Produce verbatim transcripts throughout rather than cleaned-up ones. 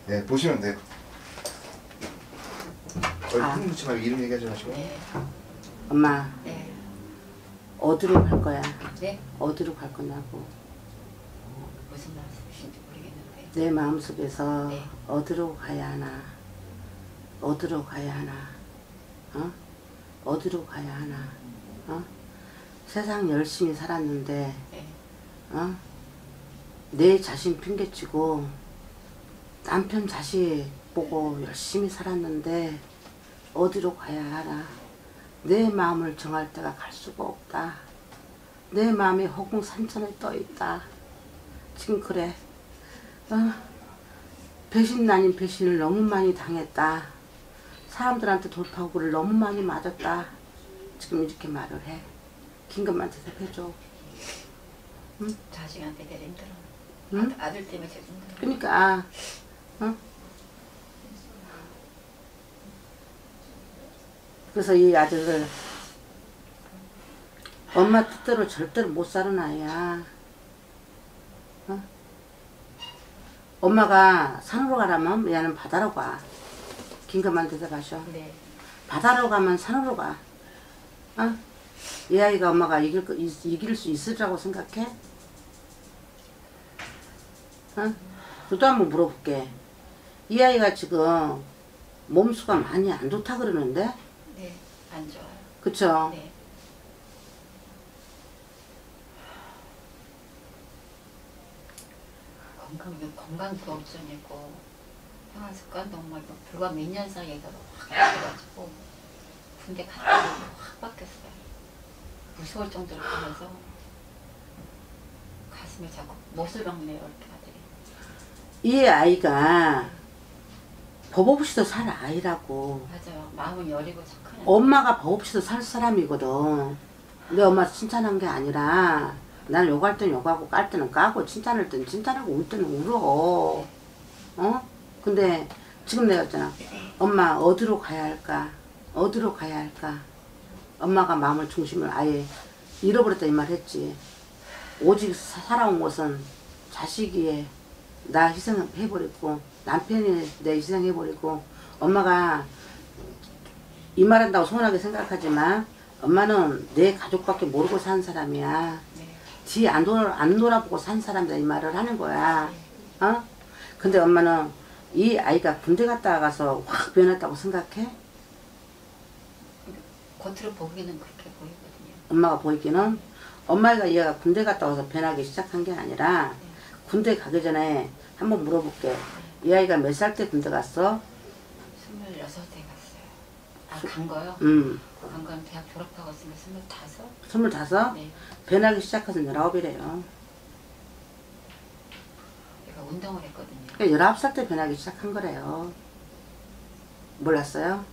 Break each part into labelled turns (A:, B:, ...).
A: 네, 보시면 돼요. 거의
B: 아.
A: 큰 묻지 말고 이름 얘기하지 마시고.
C: 네.
B: 엄마,
C: 네.
B: 어디로 갈 거야?
C: 네?
B: 어디로 갈 거냐고.
C: 무슨 말씀이신지 모르겠는데.
B: 내 마음속에서
C: 네.
B: 어디로 가야 하나? 어디로 가야 하나? 어? 어디로 가야 하나? 어? 세상 열심히 살았는데,
C: 네.
B: 어? 내 자신 핑계치고 남편 자식 보고 열심히 살았는데 어디로 가야 하나? 내 마음을 정할 때가 갈 수가 없다. 내 마음이 허공산천에 떠있다. 지금 그래. 어? 배신 아닌 배신을 너무 많이 당했다. 사람들한테 돌파구를 너무 많이 맞았다. 지금 이렇게 말을 해. 긴 것만 대답해줘. 응?
C: 자식한테 되게 힘들어.
B: 응?
C: 아들, 아들 때문에 제일 힘들어.
B: 그러니까 어? 그래서 이 아들을 엄마 뜻대로 절대로 못 사는 아이야. 어? 엄마가 산으로 가라면 얘는 바다로 가. 긴 것만 대답하셔.
C: 네.
B: 바다로 가면 산으로 가. 어? 이 아이가 엄마가 이길, 거- 이- 이길 수 있으리라고 생각해? 어? 또 한번 물어볼게. 이 아이가 지금 몸수가 많이 안 좋다 그러는데?
C: 네. 안 좋아요.
B: 그쵸?
C: 네. 건강, 건강도 걱정이고 생활 습관도 뭐 불과 몇 년 사이에서 확 바뀌어가지고 군대 갔다 오고 확 바뀌었어요. 무서울 정도로 변해서 가슴에 자꾸 못을 박네요. 이렇게 아들이.
B: 이 아이가 법 없이도 살 아이라고.
C: 맞아요. 마음은 여리고 착한 애.
B: 엄마가 법 없이도 살 사람이거든. 내 엄마 칭찬한 게 아니라 나는 욕할 땐 욕하고 깔 때는 까고 칭찬할 땐 칭찬하고 울 때는 울어. 어? 근데 지금 내가 했잖아. 엄마 어디로 가야 할까? 어디로 가야 할까? 엄마가 마음을 중심을 아예 잃어버렸다 이 말 했지. 오직 사- 살아온 것은 자식이 나 희생해버리고 남편이 내 희생해버리고 엄마가 이 말한다고 서운하게 생각하지만 엄마는 내 가족밖에 모르고 산 사람이야.
C: 네.
B: 지 안 돌아, 안 돌아보고 산 사람이다 이 말을 하는 거야. 어? 근데 엄마는 이 아이가 군대 갔다 와서 확 변했다고 생각해?
C: 겉으로 보기에는 그렇게 보이거든요.
B: 엄마가 보이기는 엄마가 얘가 군대 갔다 와서 변하기 시작한 게 아니라 군대 가기 전에 한번 물어볼게. 이 아이가 몇 살 때 군대 갔어?
C: 스물여섯에 갔어요. 아, 간 거요?
B: 음,
C: 간 건 대학 졸업하고 있으면 스물다섯?
B: 스물다섯?
C: 네.
B: 변하기 시작해서 열아홉이래요.
C: 제가 운동을 했거든요.
B: 그러니까 열아홉 살 때 변하기 시작한 거래요. 몰랐어요?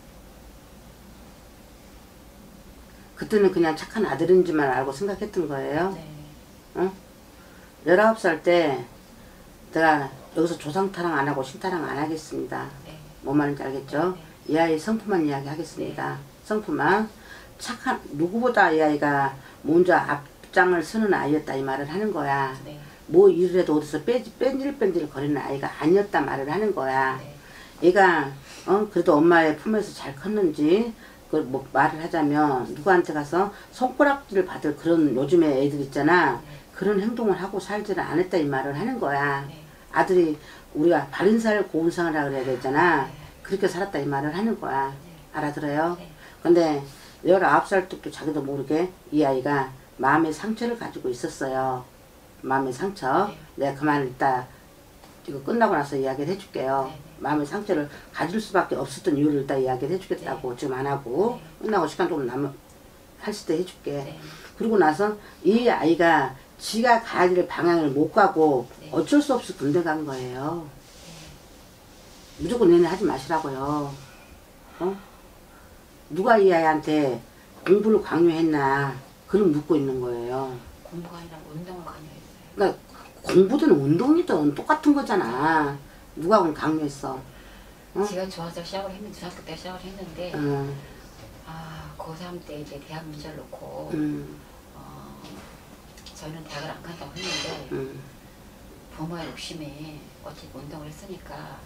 B: 그때는 그냥 착한 아들인지만 알고 생각했던 거예요.
C: 네.
B: 응? 열아홉 살 때 내가 여기서 조상타랑 안 하고 신타랑 안 하겠습니다.
C: 네.
B: 뭔 말인지 알겠죠?
C: 네.
B: 이 아이 성품만 이야기 하겠습니다. 성품만 착한 누구보다 이 아이가 먼저 앞장을 서는 아이였다 이 말을 하는 거야.
C: 네.
B: 뭐 일을 해도 어디서 빼지 뺀질뺀질 거리는 아이가 아니었다 말을 하는 거야.
C: 네.
B: 얘가 어 그래도 엄마의 품에서 잘 컸는지 그 뭐 말을 하자면 누구한테 가서 손가락질을 받을 그런 요즘에 애들 있잖아.
C: 네.
B: 그런 행동을 하고 살지를 않았다 이 말을 하는 거야.
C: 네.
B: 아들이 우리가 바른살 고운상이라 그래야 되잖아.
C: 네.
B: 그렇게 살았다 이 말을 하는 거야.
C: 네.
B: 알아들어요?
C: 네.
B: 근데 열아홉 살 때부터 자기도 모르게 이 아이가 마음의 상처를 가지고 있었어요. 마음의 상처.
C: 네.
B: 내가 그만 이따 이거 끝나고 나서 이야기를 해줄게요.
C: 네.
B: 마음의 상처를 가질 수밖에 없었던 이유를 이따 이야기를 해주겠다고 지금 안 하고
C: 네.
B: 끝나고 시간 좀 남을 때 해줄게.
C: 네.
B: 그러고 나서 이 아이가 지가 가야 될 방향을 못 가고
C: 네.
B: 어쩔 수 없이 군대 간 거예요. 무조건 얘네 하지 마시라고요. 어? 누가 이 아이한테 공부를 강요했나 그걸 묻고 있는 거예요.
C: 공부가 아니라 운동을 강요했어요.
B: 그러니까 공부든 운동이든 똑같은 거잖아. 누가 그걸 강요했어? 어?
C: 제가 좋아서 시작을 했는데 중학교 때 시작을 했는데
B: 음,
C: 아 고삼 때 이제 대학 문제를 놓고
B: 음,
C: 어, 저희는 대학을 안 간다고 했는데
B: 음,
C: 부모의 욕심에 어찌 운동을 했으니까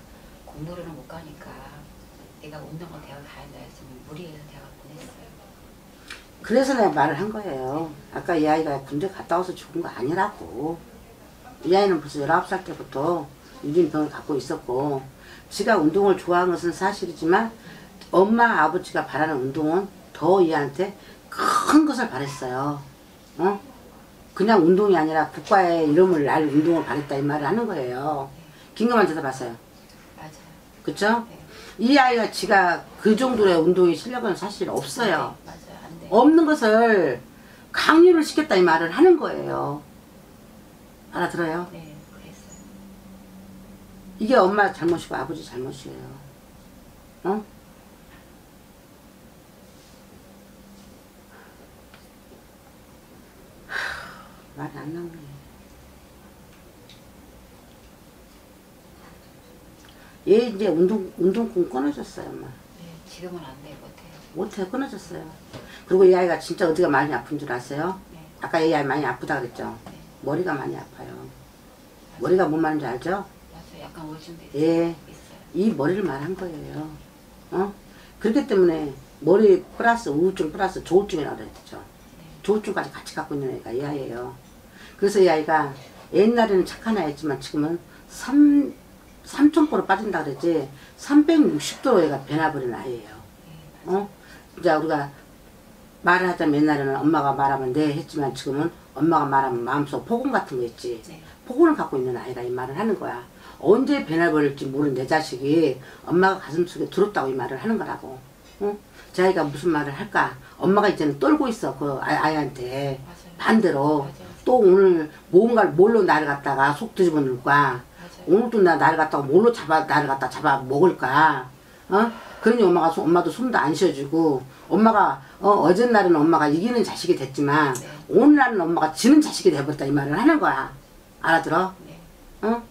C: 공부를 못 가니까 내가 운동을 대학 가야 돼 했으면 무리해서 대학 보냈어요.
B: 그래서 내가 말을 한 거예요. 아까 이 아이가 군대 갔다 와서 죽은 거 아니라고. 이 아이는 벌써 열아홉 살 때부터 유진병을 갖고 있었고, 지가 운동을 좋아하는 것은 사실이지만 엄마 아버지가 바라는 운동은 더 얘한테 큰 것을 바랬어요. 어? 그냥 운동이 아니라 국가의 이름을 날 운동을 바랬다 이 말을 하는 거예요. 긴가만 대답하세요.
C: 맞아요.
B: 그쵸?
C: 네.
B: 이 아이가 지가 그 정도의 운동의 실력은 사실 없어요.
C: 네, 맞아요. 안 돼.
B: 없는 것을 강요를 시켰다 이 말을 하는 거예요. 알아들어요?
C: 네, 그랬어요.
B: 이게 엄마 잘못이고 아버지 잘못이에요. 어? 하, 말이 안 나오네. 얘 이제 운동, 운동권 끊어졌어요, 엄마.
C: 네, 지금은 안 돼, 못해요.
B: 못해, 끊어졌어요. 그리고 이 아이가 진짜 어디가 많이 아픈 줄 아세요?
C: 네.
B: 아까 이 아이 많이 아프다 그랬죠?
C: 네.
B: 머리가 많이 아파요. 머리가 뭔 말인지 알죠?
C: 맞아요. 약간 오줌도 있어요.
B: 예.
C: 있어요.
B: 이 머리를 말한 거예요. 어? 그렇기 때문에 머리 플러스 우울증 플러스 조울증이라고 그랬죠.
C: 네.
B: 조울증까지 같이 갖고 있는 애가 이 아이예요. 그래서 이 아이가 옛날에는 착한 아이였지만 지금은 삼, 삼천 도로 빠진다 그랬지 삼백육십 도로 얘가 변화버린 아이예요.
C: 네,
B: 어? 이제 우리가 말을 하자면 옛날에는 엄마가 말하면 네 했지만 지금은 엄마가 말하면 마음속 폭언 같은 거 있지.
C: 네.
B: 폭언을 갖고 있는 아이가 이 말을 하는 거야. 언제 변해버릴지 모르는 내 자식이 엄마가 가슴속에 들었다고 이 말을 하는 거라고. 어? 제 아이가 무슨 말을 할까? 엄마가 이제는 떨고 있어 그 아, 아이한테.
C: 맞아요.
B: 반대로
C: 맞아요.
B: 또 오늘 뭔가를 뭘로 나를 갖다가 속 뒤집어 놓을까?
C: 맞아요.
B: 오늘도 나 나를 갖다가 뭘로 잡아 나를 갖다 잡아 먹을까? 어? 그러니 엄마가 소, 엄마도 숨도 안 쉬어주고 엄마가 어, 어젠날은 엄마가 이기는 자식이 됐지만
C: 네.
B: 오늘날은 엄마가 지는 자식이 돼버렸다 이 말을 하는 거야. 알아들어?
C: 네.
B: 어?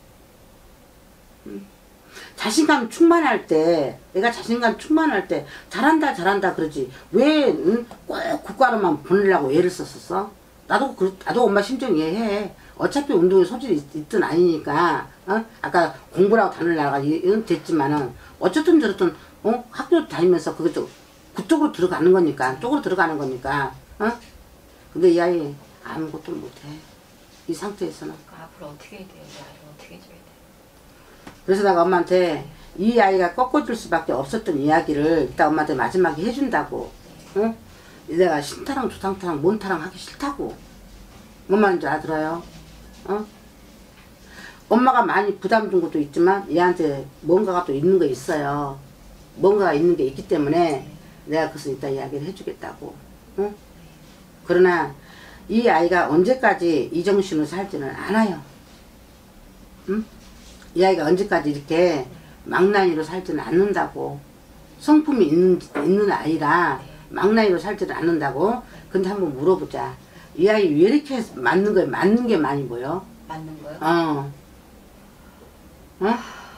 B: 음. 자신감 충만할 때 내가 자신감 충만할 때 잘한다 잘한다 그러지 왜 응? 꼭 국가로만 보내려고 애를 썼었어? 나도 그, 나도 엄마 심정 이해해. 어차피 운동에 소질이 있, 있든 아니니까 어? 아까 공부라고 다니려가 됐지만은 어쨌든 저쨌든 어? 학교 다니면서 그쪽 그쪽으로 들어가는 거니까 쪽으로 들어가는 거니까 어? 근데 이 아이 아무것도 못해 이 상태에서는.
C: 그러니까 앞으로 어떻게 해야 돼요? 이 아이를 어떻게 해줘야 돼요?
B: 그래서 내가 엄마한테 이 아이가 꺾어줄 수밖에 없었던 이야기를 이따 엄마한테 마지막에 해준다고. 응? 내가 신타랑 조상타랑 몬타랑 하기 싫다고. 뭔 말인지 알아들어요? 어? 엄마가 많이 부담 준 것도 있지만 얘한테 뭔가가 또 있는 거 있어요. 뭔가가 있는 게 있기 때문에 내가 그래서 이따 이야기를 해주겠다고. 응? 그러나 이 아이가 언제까지 이 정신으로 살지는 않아요. 응? 이 아이가 언제까지 이렇게 망나니로 살지는 않는다고. 성품이 있는, 있는 아이라 망나니로 살지는 않는다고. 근데 한번 물어보자. 이 아이 왜 이렇게 맞는 거에 맞는 게 많이 보여?
C: 맞는 거요?
B: 어. 어?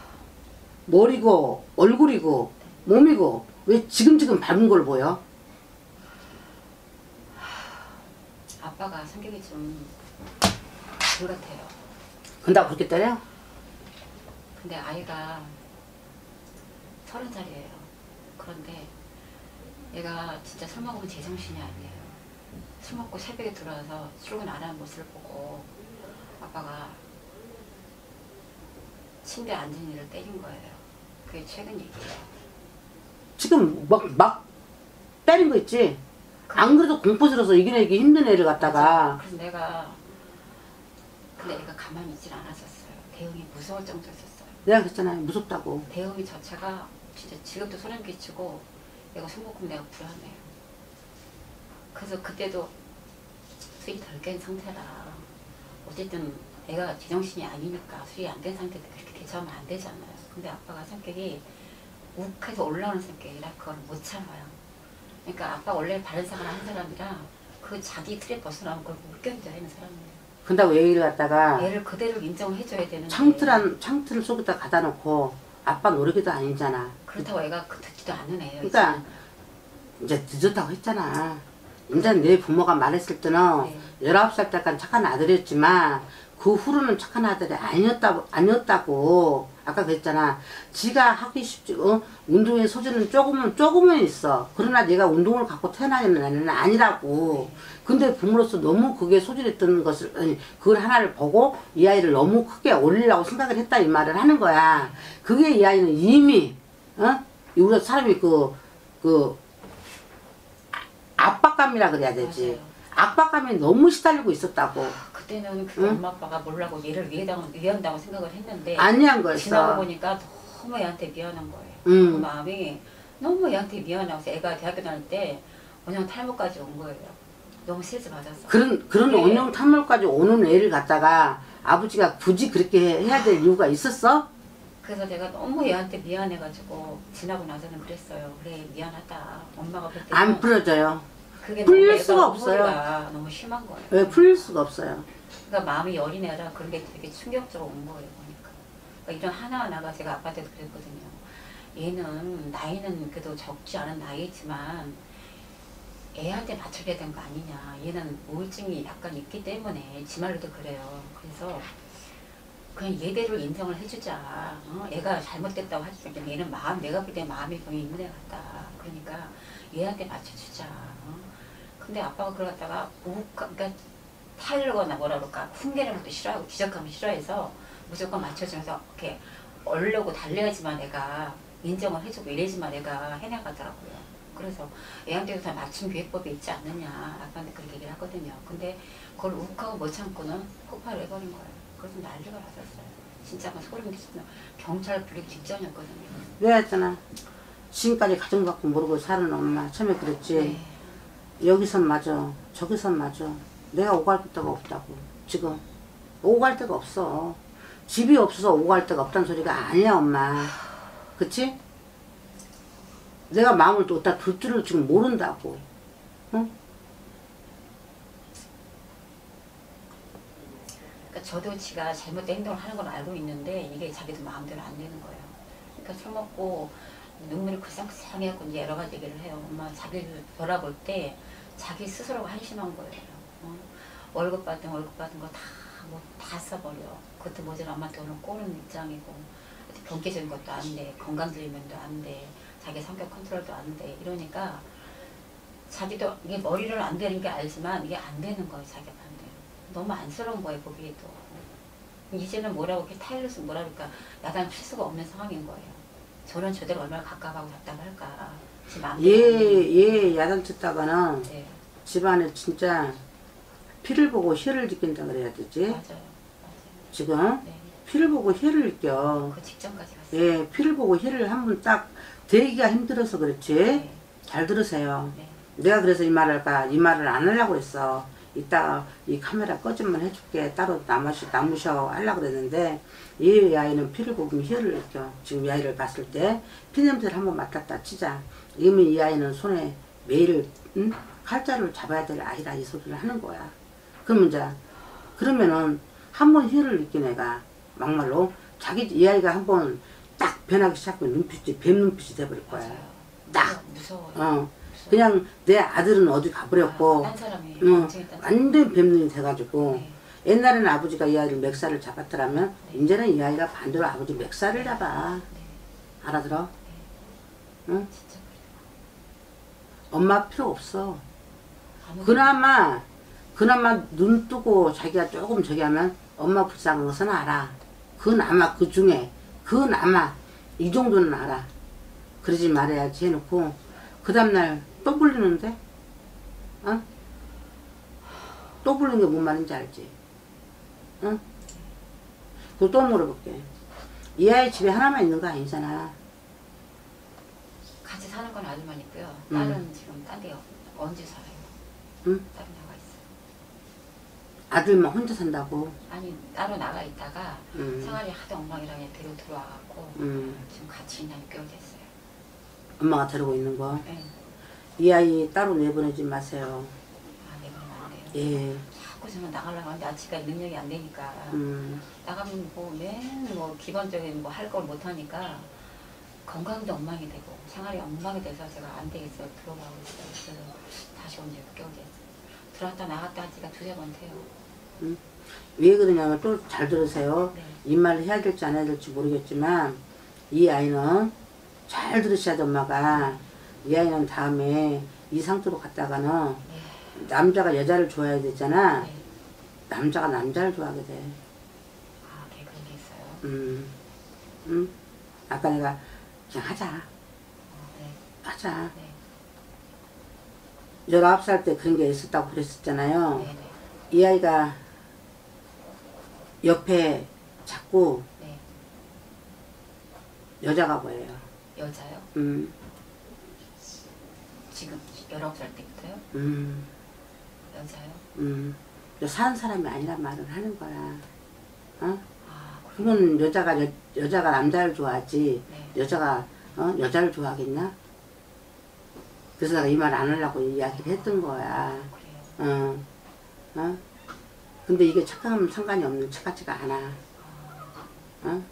B: 머리고 얼굴이고 몸이고 왜 지금지금 밝은 걸 보여?
C: 아빠가 성격이 좀 그렇대요.
B: 근다고 그렇게 때려?
C: 근데 아이가 서른 살이에요. 그런데 얘가 진짜 술 먹으면 제정신이 아니에요. 술 먹고 새벽에 들어와서 출근 안 하는 모습을 보고 아빠가 침대에 앉은 이를 때린 거예요. 그게 최근 얘기예요.
B: 지금 막, 막 때린 거 있지? 안 그래도 공포스러워서 이겨내기 힘든 애를 갖다가.
C: 그래서 내가 근데 얘가 가만히 있질 않았었어요. 대응이 무서울 정도였었어요.
B: 내가 그랬잖아요. 무섭다고.
C: 대응이 자체가 진짜 지금도 소름 끼치고 얘가 술 먹으면 내가 불안해요. 그래서 그때도 술이 덜 깬 상태라 어쨌든 애가 제정신이 아니니까 술이 안 된 상태도 그렇게 대처하면 안 되잖아요. 근데 아빠가 성격이 욱해서 올라오는 성격이라 그걸 못 참아요. 그러니까 아빠 원래 바른 생활 하는 사람이라 그 자기 틀에 벗어나는 걸 못 견뎌야 하는 사람이에요.
B: 근다고 얘기를 갖다가
C: 얘를 그대로 인정해줘야 되는데
B: 창틀한, 창틀을 속에다 가다 놓고 아빠 노력이도 아니잖아.
C: 그렇다고 애가 그 듣지도 않는 애예요.
B: 그러니까 이제 늦었다고 했잖아. 이제 내 부모가 말했을 때는
C: 네.
B: 열아홉 살 때까지 착한 아들이었지만 그 후로는 착한 아들이 아니었다, 아니었다고. 아까 그랬잖아. 지가 하기 쉽지, 어? 운동의 소질은 조금은, 조금은 있어. 그러나 내가 운동을 갖고 태어나는 애는 아니라고. 근데 부모로서 너무 그게 소질있던 것을, 아니, 그걸 하나를 보고 이 아이를 너무 크게 올리려고 생각을 했다, 이 말을 하는 거야. 그게 이 아이는 이미, 어? 우리 사람이 그, 그, 압박감이라 그래야 되지.
C: 맞아요.
B: 압박감에 너무 시달리고 있었다고.
C: 그때는 그
B: 응?
C: 엄마 아빠가 몰라고 얘를 위해다고, 위한다고 생각을 했는데
B: 아니한 거였어.
C: 지나고 보니까 너무 얘한테 미안한 거예요.
B: 응.
C: 그 마음이 너무 얘한테 미안하고 애가 대학교 다닐 때 원형 탈모까지 온 거예요. 너무 스트레스 받았어.
B: 그런, 그런
C: 네.
B: 원형 탐물까지 오는 애를 갖다가 아버지가 굳이 그렇게 해야 될 이유가 있었어?
C: 그래서 제가 너무 얘한테 미안해가지고 지나고 나서는 그랬어요. 그래 미안하다. 엄마가 그때
B: 안 풀어져요.
C: 그게
B: 풀릴
C: 너무
B: 수가
C: 애가
B: 없어요.
C: 허리가 너무 심한 거예요.
B: 왜 풀릴 수가 없어요.
C: 그러니까 마음이 여린 애라 그런 게 되게 충격적으로 온 거예요. 보니까. 그러니까 이런 하나하나가 제가 아빠한테도 그랬거든요. 얘는 나이는 그래도 적지 않은 나이지만 애한테 맞춰야 되는 거 아니냐. 얘는 우울증이 약간 있기 때문에 지 말로도 그래요. 그래서 그냥 얘대로 인정을 해주자. 어? 애가 잘못됐다고 하지 말고 얘는 마음, 내가 볼 때 마음이 병이 있는 애 같다. 그러니까 얘한테 맞춰주자. 어? 근데 아빠가 그걸 갖다가 욱, 그러니까 타일거나 뭐라 그럴까 훈계는 것도 싫어하고 지적하면 싫어해서 무조건 맞춰주면서 이렇게 얼려고 달래야지만 애가 인정을 해주고 이래지만 애가 해나가더라고요. 그래서 애한테도 다 맞춤 교육법이 있지 않느냐 아빠한테 그렇게 얘기를 하거든요. 근데 그걸 욱하고 못 참고는 폭발을 해버린 거예요. 그래서 난리가 났었어요. 진짜 막 소름 끼쳤어요. 경찰 부르기 직전이었거든요.
B: 왜 했잖아. 지금까지 가정 갖고 모르고 사는 엄마 처음에 그랬지.
C: 네.
B: 여기선 맞아. 저기선 맞아. 내가 오갈 데가 없다고. 지금 오갈 데가 없어. 집이 없어서 오갈 데가 없다는 소리가 아니야 엄마. 그치? 내가 마음을 또 어디다 둘 줄을 지금 모른다고. 응?
C: 그러니까 저도 지가 잘못된 행동을 하는 걸 알고 있는데 이게 자기도 마음대로 안 되는 거예요. 그러니까 술 먹고 눈물이 글썽글썽해갖고 이제 여러 가지 얘기를 해요. 엄마 자기를 돌아볼 때 자기 스스로가 한심한 거예요. 어? 월급 받은 월급 받은 거 다 뭐 다 써버려. 그것도 모자라 엄마한테 오늘 꼬는 입장이고 경제적인 것도 안 돼. 건강적인 면도 안 돼. 자기 성격 컨트롤도 안 돼. 이러니까 자기도 이게 머리를 안 되는 게 알지만 이게 안 되는 거예요. 자기 반대로. 너무 안쓰러운 거예요. 보기에도. 이제는 뭐라고 이렇게 타일러서 뭐라 그럴까 야단 칠 수가 없는 상황인 거예요. 저는 저대로 얼마나 가까워하고 답답할까.
B: 얘, 얘 야단쳤다가는
C: 네.
B: 집안에 진짜 피를 보고 혀를 느낀다 그래야 되지.
C: 맞아요. 맞아요.
B: 지금
C: 네.
B: 피를 보고 혀를 느껴.
C: 그 직전까지 갔어요.
B: 예, 피를 보고 혀를 한번 딱 대기가 힘들어서 그렇지.
C: 네.
B: 잘 들으세요.
C: 네.
B: 내가 그래서 이 말을 할까, 이 말을 안 하려고 했어. 이따 이 카메라 꺼지면 해줄게. 따로 남으셔, 남으셔 하려고 그랬는데, 이 아이는 피를 보면 혀를 느껴. 지금 이 아이를 봤을 때, 피냄새를 한번 맡았다 치자. 이미 이 아이는 손에 매일, 응? 칼자루를 잡아야 될 아이라 이 소리를 하는 거야. 그러면 이제, 그러면은, 한 번 혀를 느낀 애가, 막말로, 자기, 이 아이가 한 번 딱 변하기 시작하면 눈빛이 뱀 눈빛이 돼버릴 거야.
C: 맞아요.
B: 딱.
C: 무서워요.
B: 어.
C: 무서워요.
B: 그냥 내 아들은 어디 가버렸고,
C: 아, 딴 사람이
B: 응,
C: 완전히 딴
B: 완전 뱀눈이 돼가지고,
C: 네.
B: 옛날에는 아버지가 이 아이를 멱살을 잡았더라면,
C: 네.
B: 이제는 이 아이가 반대로 아버지 멱살을 잡아.
C: 네.
B: 알아들어? 응?
C: 진짜
B: 엄마 필요 없어.
C: 아무도
B: 그나마, 그나마 눈 뜨고 자기가 조금 저기 하면, 엄마 불쌍한 것은 알아. 그나마 그 중에, 그나마 이 정도는 알아. 그러지 말아야지 해놓고, 그 다음날 또 불리는데? 어? 또 불리는 게 뭔 말인지 알지? 응? 그거 또 물어볼게. 이 아이 집에 하나만 있는 거 아니잖아.
C: 같이 사는 건 아들만 있고요.
B: 음.
C: 딸은 지금 딴 데 언제 살아요.
B: 응?
C: 딸은 나가 있어요.
B: 아들만 혼자 산다고.
C: 아니 따로 나가 있다가
B: 음.
C: 생활이 하도 엉망이라 그냥 데리고 들어와갖고
B: 음.
C: 지금 같이 있나 육 개월 됐어요.
B: 엄마가 데리고 있는 거.
C: 네.
B: 이 아이 따로 내보내지 마세요.
C: 아 내보내면 안 돼요.
B: 예.
C: 자꾸 저는 나가려고 하는데 아직까 능력이 안 되니까
B: 음.
C: 나가면 뭐맨뭐 기본적인 뭐 할 걸 못하니까 건강도 엉망이 되고 생활이 엉망이 돼서 제가 안 되겠어요. 들어가고 있어요. 그래서 다시 온 지 육 개월 됐어요. 들어왔다 나갔다 한 지가 두세 번 돼요.
B: 응? 왜 그러냐면 또 잘 들으세요.
C: 네.
B: 이 말을 해야 될지 안 해야 될지 모르겠지만 이 아이는 잘 들으셔야 돼 엄마가. 이 아이는 다음에 이 상태로 갔다가는
C: 네.
B: 남자가 여자를 좋아해야 되잖아.
C: 네.
B: 남자가 남자를 좋아하게 돼.
C: 아, 네, 그런 게 있어요.
B: 음, 음. 아까 내가 그냥 하자,
C: 어, 네.
B: 하자.
C: 네.
B: 열아홉 살 때 그런 게 있었다고 그랬었잖아요.
C: 네. 네.
B: 이 아이가 옆에 자꾸
C: 네.
B: 여자가 보여요.
C: 여자요?
B: 음,
C: 지금 열아홉 살 때부터요?
B: 음,
C: 여자요?
B: 음. 사는 사람이 아니란 말을 하는 거야. 어?
C: 아, 그래요?
B: 그러면 여자가 여, 여자가 남자를 좋아하지
C: 네.
B: 여자가 어? 여자를 좋아하겠나? 그래서 내가 이 말 안 하려고 이야기를 했던 거야.
C: 그래요?
B: 어, 어? 근데 이게 착각하면 상관이 없는 척 같지가 않아. 어?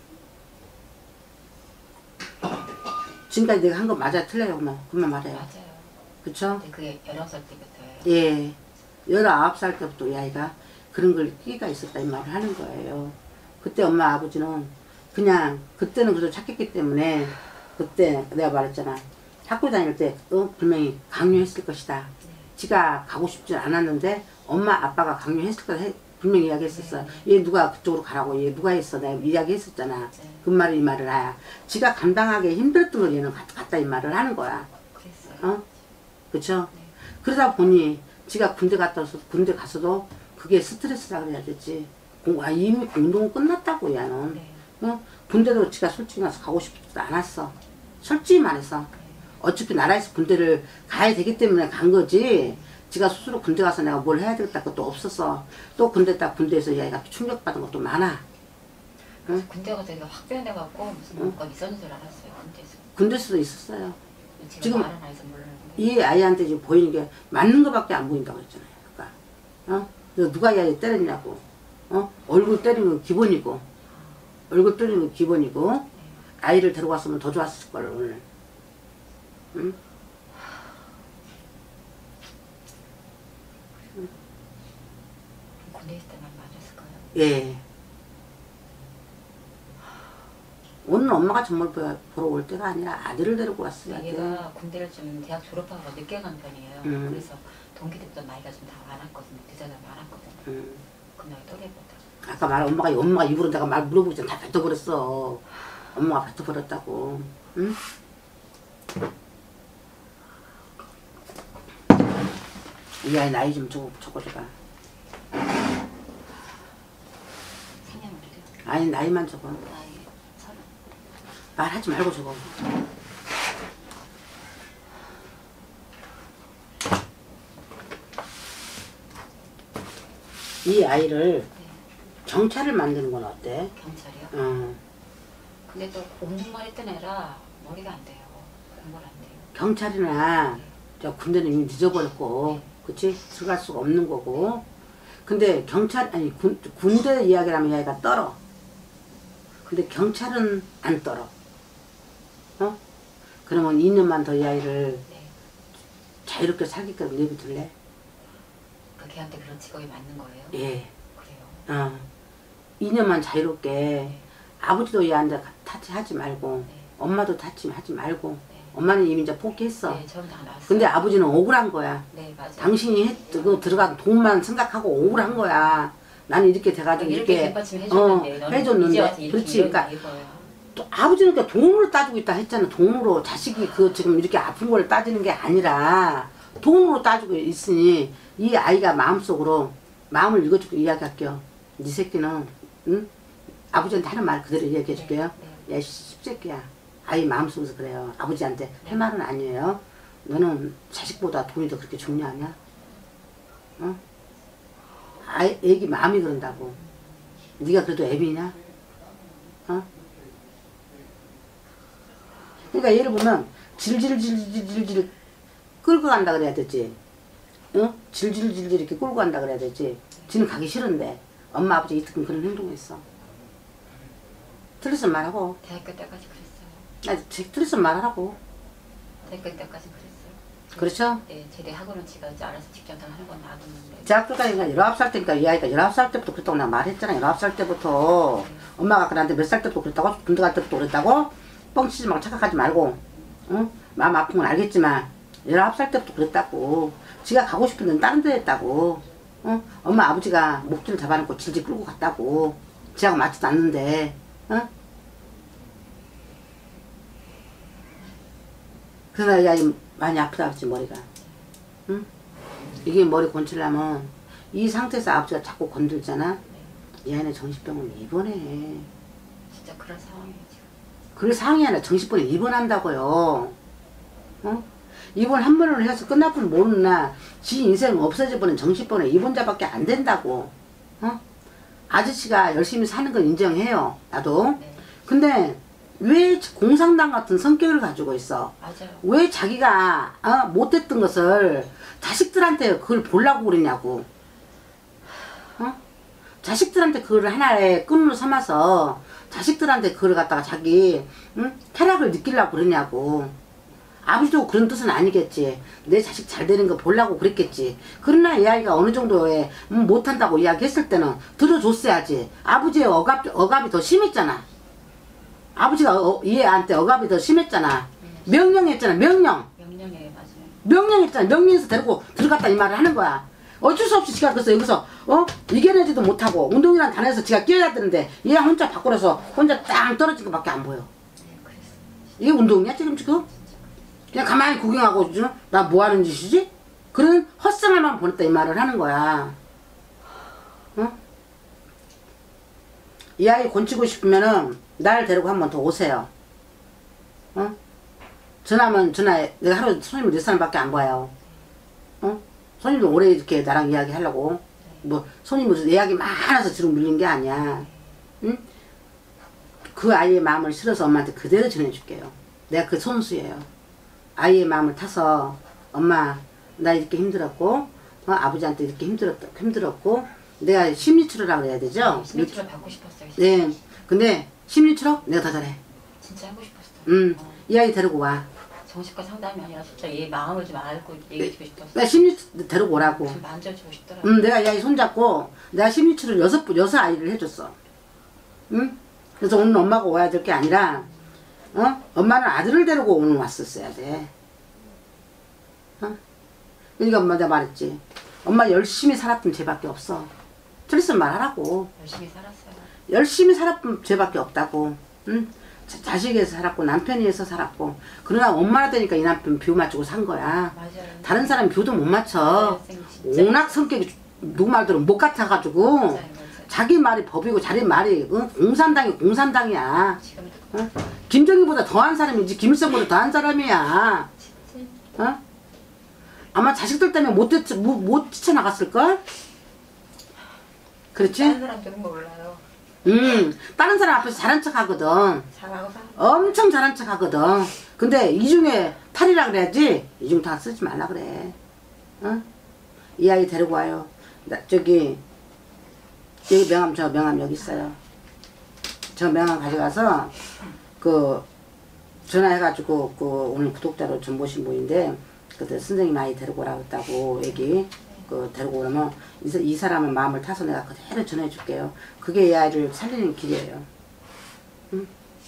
B: 지금까지 내가 한 거 맞아 틀려요, 엄마? 그만 말해요.
C: 맞아요.
B: 그쵸?
C: 근데 그게 열아홉 살 때부터예요.
B: 예. 열아홉 살 때부터 이 아이가 그런 걸 끼가 있었다 이 말을 하는 거예요. 그때 엄마 아버지는 그냥 그때는 그래도 착했기 때문에 그때 내가 말했잖아. 학교 다닐 때 어, 분명히 강요했을 것이다.
C: 네.
B: 지가 가고 싶지 않았는데 엄마 아빠가 강요했을 거다 해- 분명히 이야기했었어.
C: 네.
B: 얘 누가 그쪽으로 가라고 얘 누가 했어 내가 이야기했었잖아.
C: 네.
B: 그 말을 이 말을 하야. 지가 감당하기 힘들었던 걸 얘는 갖- 갖다 이 말을 하는 거야.
C: 그랬어요.
B: 어? 그쵸?
C: 네.
B: 그러다 보니 지가 군대 갔다 와서 군대 가서도 그게 스트레스라 그래야 되지. 공부, 아, 이미 운동은 끝났다고 얘는.
C: 네.
B: 어? 군대도 지가 솔직히 가서 가고 싶지도 않았어. 솔직히 말해서. 어차피 나라에서 군대를 가야 되기 때문에 간 거지. 지가 스스로 군대 가서 내가 뭘 해야 되겠다 것도 없었어. 또 군대 딱 군대에서 이 아이가 충격받은 것도 많아. 응?
C: 군대가 되게 확 변해갖고 무슨
B: 응?
C: 뭔가 있었는 줄 알았어요. 군대에서.
B: 군대에서도 있었어요.
C: 지금
B: 지금
C: 말은 안 해서 몰랐는데.
B: 이 아이한테 지금 보이는 게 맞는 거밖에 안 보인다고 했잖아요. 그러니까. 어? 그래서 누가 이 아이 때렸냐고. 어? 얼굴 때리는 건 기본이고. 얼굴 때리는 건 기본이고. 아이를 데려갔으면 더 좋았을 걸, 오늘. 응?
C: 군대 있을 때만 맞았을까요?
B: 예. 오늘 엄마가 정말 보러, 보러 올 때가 아니라 아들을 데리고 왔어야 돼.
C: 얘가 군대를 좀 대학 졸업하고 늦게 간 편이에요.
B: 음.
C: 그래서 동기들보다 나이가 좀 다 많았거든요. 그자가 많았거든요.
B: 응.
C: 그 나이 또래보다.
B: 아까 말 엄마가 엄마가 입으로 내가 말 물어보기 전에 다 뱉어버렸어. 엄마가 뱉어버렸다고. 응? 이 아이 나이 좀 적어, 적어줘봐.
C: 생년월일이요?
B: 아니 나이만 적어.
C: 나이 서른.
B: 말하지 말고 적어. 이 아이를
C: 네.
B: 경찰을 만드는 건 어때?
C: 경찰이요?
B: 어.
C: 근데 또 공부만 했던 애라 머리가 안 돼요. 공부를 안 돼요.
B: 경찰이나 저 군대는 이미 늦어버렸고, 그치? 들어갈 수가 없는 거고. 근데 경찰, 아니, 군, 군대 이야기라면 이 아이가 떨어. 근데 경찰은 안 떨어. 어? 그러면 이 년만 더 이 아이를
C: 네.
B: 자유롭게 살게끔 내비둘래?
C: 그 걔한테 그런 직업이 맞는 거예요?
B: 예.
C: 그래요.
B: 어. 이 년만 자유롭게.
C: 네.
B: 아버지도 얘한테 타치하지 말고,
C: 네.
B: 엄마도 타치하지 말고.
C: 네.
B: 엄마는 이미 이제 포기했어.
C: 네, 저는 다 나왔어요.
B: 근데 아버지는 억울한 거야.
C: 네, 맞아요.
B: 당신이 했, 그 들어간 돈만 생각하고 억울한 거야. 나는 이렇게 돼가지고
C: 이렇게
B: 이렇게,
C: 뒷받침
B: 어,
C: 해줬는데 너는
B: 해줬는데.
C: 이제 와서 이렇게
B: 그렇지.
C: 이런
B: 그러니까
C: 이거예요.
B: 또 아버지는 그 돈으로 따지고 있다 했잖아. 돈으로. 자식이 그 지금 이렇게 아픈 걸 따지는 게 아니라 돈으로 따지고 있으니 이 아이가 마음속으로 마음을 읽어주고 이야기할게요. 네 새끼는, 응? 아버지한테 하는 말 그대로 이야기해 줄게요.
C: 네,
B: 야, 이 새끼야. 아이 마음속에서 그래요. 아버지한테 할 말은 아니에요. 너는 자식보다 돈이 더 그렇게 중요하냐? 어? 아이, 애기 마음이 그런다고. 네가 그래도 애비냐? 어? 그러니까 예를 보면 질질질질질 끌고 간다 그래야 되지. 어? 질질질질 이렇게 끌고 간다 그래야 되지. 지는 가기 싫은데 엄마 아버지 이특은 그런 행동했어. 틀렸으면 말하고.
C: 대학교 때까지 그랬어요.
B: 아, 틀렸으면 말하라고.
C: 대학교 때까지 그랬어요.
B: 그렇죠?
C: 네, 제대하고는 지가 이제 알아서 직접 다 하는 건 놔뒀는데.
B: 대학교 다니니까 열아홉 살 때니까 이 아이가 열아홉 살 때부터 그랬다고 내가 말했잖아. 열아홉 살 때부터. 엄마가 아까 나한테 몇 살 때부터 그랬다고? 군대 갈 때부터 그랬다고? 뻥치지 말고 착각하지 말고. 응? 마음 아픈 건 알겠지만 열아홉 살 때부터 그랬다고. 지가 가고 싶은 데는 다른 데 했다고. 응? 엄마 아버지가 목줄을 잡아놓고 질질 끌고 갔다고. 지하고 맞지도 않는데. 응? 그래서 이 아이 많이 아프다 그랬지 머리가. 응? 이게 머리 건치려면 이 상태에서 아버지가 자꾸 건들잖아. 이 아이는 정신병원 입원해.
C: 진짜 그런 상황이에요 지금.
B: 그럴 상황이 아니라 정신병원에 입원한다고요. 어? 입원 한 번으로 해서 끝날 줄 모르나 지 인생 없어져 버린 정신병원에 입원자밖에 안 된다고. 어? 아저씨가 열심히 사는 건 인정해요. 나도.
C: 네.
B: 근데 왜 공상당 같은 성격을 가지고 있어?
C: 맞아요.
B: 왜 자기가 어? 못했던 것을 자식들한테 그걸 보려고 그러냐고. 어? 자식들한테 그걸 하나의 끈으로 삼아서 자식들한테 그걸 갖다가 자기 응? 쾌락을 느끼려고 그러냐고. 아버지도 그런 뜻은 아니겠지. 내 자식 잘 되는 거 보려고 그랬겠지. 그러나 이 아이가 어느 정도의 음, 못한다고 이야기했을 때는 들어줬어야지. 아버지의 억압, 억압이 더 심했잖아. 아버지가 어, 이 애한테 억압이 더 심했잖아. 명령했잖아. 명령.
C: 명령에 맞아요.
B: 명령했잖아. 명령해서 데리고 들어갔다 이 말을 하는 거야. 어쩔 수 없이 지가 그래서 여기서 어 이겨내지도 못하고 운동이란 단에서 지가 끼어야 되는데 얘 혼자 밖으로서 혼자 땅 떨어진 것밖에 안 보여.
C: 네, 그랬어요.
B: 이게 운동이야 지금 지금? 그냥 가만히 구경하고 나 뭐 하는 짓이지? 그런 헛생활만 보냈다 이 말을 하는 거야. 어? 이 아이 곤치고 싶으면은 날 데리고 한 번 더 오세요. 어? 전화하면 전화해. 내가 하루 손님을 네 사람밖에 안 봐요. 어? 손님도 오래 이렇게 나랑 이야기 하려고. 뭐 손님이 예약이 많아서 지금 밀린 게 아니야. 응? 그 아이의 마음을 실어서 엄마한테 그대로 전해줄게요. 내가 그 손수예요. 아이의 마음을 타서 엄마 나 이렇게 힘들었고 어, 아버지한테 이렇게 힘들었, 힘들었고 내가 심리치료라고 해야 되죠?
C: 네, 심리치료 받고 싶었어요. 진짜.
B: 네. 근데 심리치료 내가 더 잘해.
C: 진짜 하고 싶었어요.
B: 응.
C: 어.
B: 이 아이 데리고 와.
C: 정신과 상담이 아니라 진짜 얘 마음을 좀 알고 얘기해주고 싶었어요.
B: 내가 심리 데리고 오라고.
C: 좀 만져주고 싶더라고요.
B: 응, 내가 이 아이 손잡고 내가 심리치료 여섯 분 여섯 아이를 해줬어. 응? 그래서 오늘 엄마가 와야 될 게 아니라 어? 엄마는 아들을 데리고 오늘 왔었어야 돼. 어? 그러니까 엄마 내가 말했지. 엄마 열심히 살았던 죄밖에 없어. 틀렸으면 말하라고.
C: 열심히 살았어요.
B: 열심히 살았던 죄밖에 없다고. 응? 자, 자식에 의해서 살았고 남편에 의해서 살았고. 그러나 엄마라 되니까 이 남편 뷰 맞추고 산 거야.
C: 맞아요.
B: 다른 사람 뷰도 못 맞춰.
C: 네, 선생님, 진짜.
B: 워낙 성격이 누구 말대로 못 같아가지고
C: 맞아요, 맞아요.
B: 자기 말이 법이고 자기 말이 응? 공산당이 공산당이야.
C: 지금
B: 어? 김정희보다 더한 사람이지 김일성보다 더한 사람이야.
C: 진짜
B: 어? 아마 자식들 때문에 못, 뛰쳐, 못, 못 뛰쳐나갔을걸? 그렇지?
C: 다른 사람들은 몰라요.
B: 음, 다른 사람 앞에서 잘한 척 하거든.
C: 잘하고 사.
B: 엄청 잘한 척 하거든. 근데 이 중에 탈이라 그래야지 이 중 다 쓰지 말라 그래. 어? 이 아이 데리고 와요. 나 저기 여기 명함 저 명함 여기 있어요. 저 명함 가져가서 그 전화해가지고 그 오늘 구독자로 좀 모신 분인데 그때 선생님 아이 데리고 오라고 했다고 얘기 그 데리고 오려면 이, 이 사람의 마음을 타서 내가 그대로 전해줄게요. 그게 이 아이를 살리는 길이에요. 응?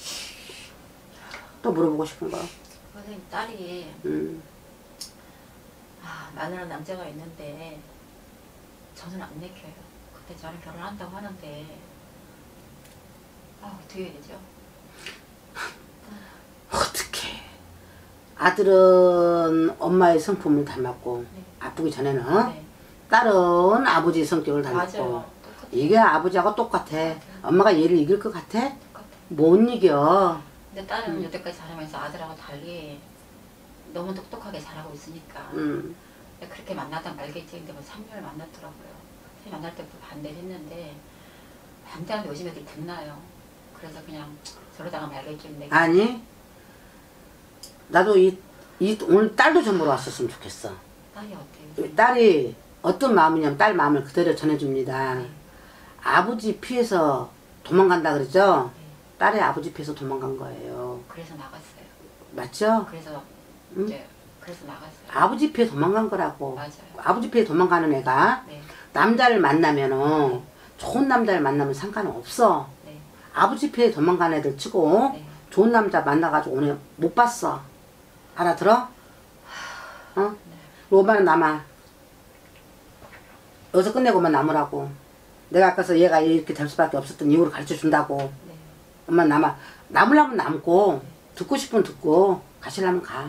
B: 또 물어보고 싶은 거?
C: 선생님 딸이
B: 응.
C: 아, 마누라 남자가 있는데 저는 안 내켜요. 그때 저랑 결혼한다고 하는데 아 어떻게 해야 되죠?
B: 어떡해. 아들은 엄마의 성품을 닮았고
C: 네.
B: 아프기 전에는
C: 네.
B: 딸은 아버지 성격을 닮았고
C: 맞아요. 똑같아요.
B: 이게 아버지하고 똑같아. 엄마가 얘를 이길 것 같아?
C: 똑같아요.
B: 못 이겨.
C: 근데 딸은 여태까지 자라면서 아들하고 달리 너무 똑똑하게 자라고 있으니까
B: 음.
C: 그렇게 만나다 말겠지. 근데 뭐 삼 년을 만났더라고요. 만날 때부터 반대를 했는데 반대하면 요즘 애들 듣나요. 그래서 그냥 저러다가 말겠지. 근데
B: 아니 나도 이, 이 오늘 딸도 좀 보러 왔었으면 좋겠어.
C: 딸이 어때요?
B: 딸이 어떤 마음이냐면 딸 마음을 그대로 전해줍니다.
C: 네.
B: 아버지 피해서 도망간다 그러죠?
C: 네.
B: 딸이 아버지 피해서 도망간 거예요.
C: 그래서 나갔어요.
B: 맞죠?
C: 그래서
B: 응?
C: 이제 그래서 나갔어요.
B: 아버지 피해 도망간 거라고.
C: 맞아요.
B: 아버지 피해 도망가는 애가
C: 네.
B: 남자를 만나면은 좋은 남자를 만나면 상관은 없어.
C: 네.
B: 아버지 피해 도망간 애들 치고
C: 네.
B: 좋은 남자 만나가지고 오늘 못 봤어. 알아들어? 어? 그리고 엄마는 남아. 여기서 끝내고만 남으라고. 내가 아까서 얘가 이렇게 될 수밖에 없었던 이유를 가르쳐 준다고.
C: 네.
B: 엄마 남아. 남으려면 남고 듣고 싶으면 듣고 가시려면 가.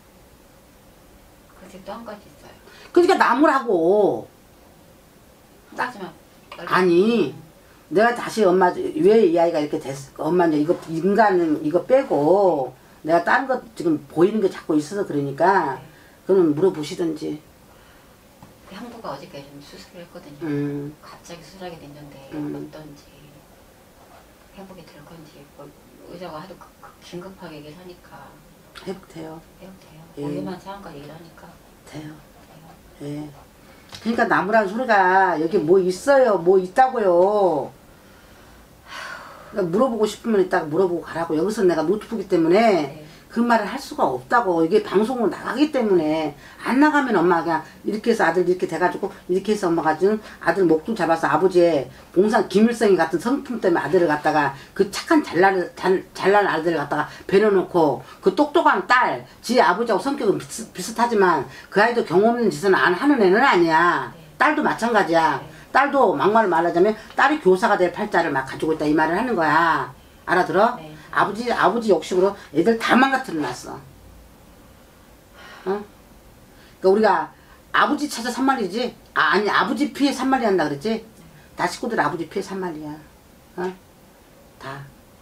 C: 그래서 또 한 가지 있어요.
B: 그러니까 남으라고.
C: 한 가지만.
B: 아니 내가 다시 엄마 왜 이 아이가 이렇게 됐어? 엄마 이제 이거 인간 이거 빼고 내가 다른 거 지금 보이는 게 자꾸 있어서 그러니까
C: 네.
B: 그러면 물어보시든지.
C: 그 형부가 어저께 좀 수술을 했거든요.
B: 음.
C: 갑자기 수술하게 됐는데
B: 음.
C: 어떤지 회복이 될 건지 뭐 의사가 하도 그- 그 긴급하게 얘기를 하니까
B: 회복돼요.
C: 회복돼요.
B: 예.
C: 위험한 상황까지 얘기를 하니까
B: 돼요.
C: 돼요.
B: 예. 그러니까 나무라는 소리가 여기 뭐 있어요. 뭐 있다고요. 그러니까 물어보고 싶으면 이따가 물어보고 가라고. 여기서 내가 노트북이기 때문에
C: 네.
B: 그 말을 할 수가 없다고. 이게 방송으로 나가기 때문에 안 나가면 엄마가 그냥 이렇게 해서 아들 이렇게 돼가지고 이렇게 해서 엄마가 지금 아들 목줄 잡아서 아버지의 봉산 김일성이 같은 성품 때문에 아들을 갖다가 그 착한 잘난 잘, 잘난 아들을 갖다가 배려놓고 그 똑똑한 딸 지 아버지하고 성격은 비슷, 비슷하지만 그 아이도 경험 없는 짓은 안 하는 애는 아니야.
C: 네.
B: 딸도 마찬가지야.
C: 네.
B: 딸도 막말을 말하자면 딸이 교사가 될 팔자를 막 가지고 있다 이 말을 하는 거야. 알아들어?
C: 네.
B: 아버지 아버지 욕심으로 애들 다 망가뜨려 놨어. 어? 그러니까 우리가 아버지 찾아 산말이지. 아, 아니 아버지 피해 산말이 한다 그랬지. 다 식구들 아버지 피해 산말이야. 어? 다.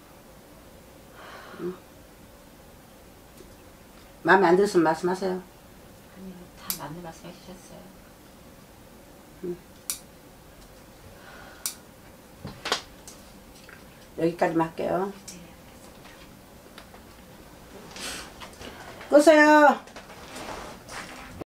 B: 응? 마음에 안 들었으면 말씀하세요.
C: 아니요, 다 맞는 말씀 해주셨어요.
B: 여기까지만 할게요.
C: 네, 알겠습니다.
B: 끄세요.